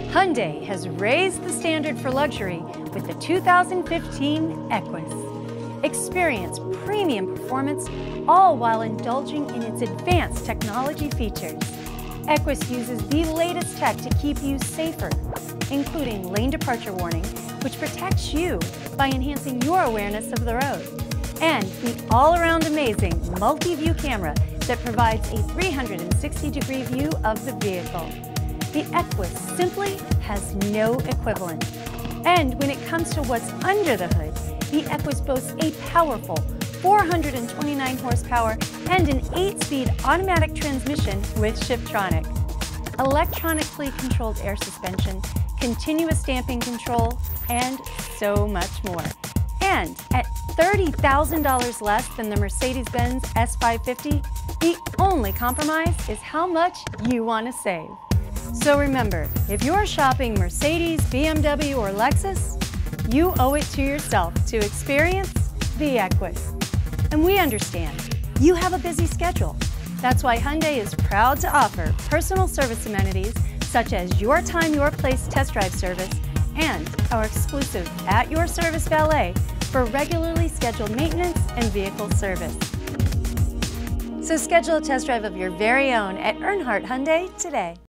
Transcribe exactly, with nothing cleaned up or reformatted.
Hyundai has raised the standard for luxury with the two thousand fifteen Equus. Experience premium performance, all while indulging in its advanced technology features. Equus uses the latest tech to keep you safer, including lane departure warning, which protects you by enhancing your awareness of the road, and the all-around amazing multi-view camera that provides a three hundred sixty degree view of the vehicle. The Equus simply has no equivalent. And when it comes to what's under the hood, the Equus boasts a powerful four hundred twenty-nine horsepower and an eight-speed automatic transmission with Shiftronic, electronically controlled air suspension, continuous damping control, and so much more. And at thirty thousand dollars less than the Mercedes-Benz S five fifty, the only compromise is how much you want to save. So remember, if you're shopping Mercedes, B M W, or Lexus, you owe it to yourself to experience the Equus. And we understand you have a busy schedule. That's why Hyundai is proud to offer personal service amenities such as Your Time, Your Place test drive service and our exclusive At Your Service Valet for regularly scheduled maintenance and vehicle service. So schedule a test drive of your very own at Earnhardt Hyundai today.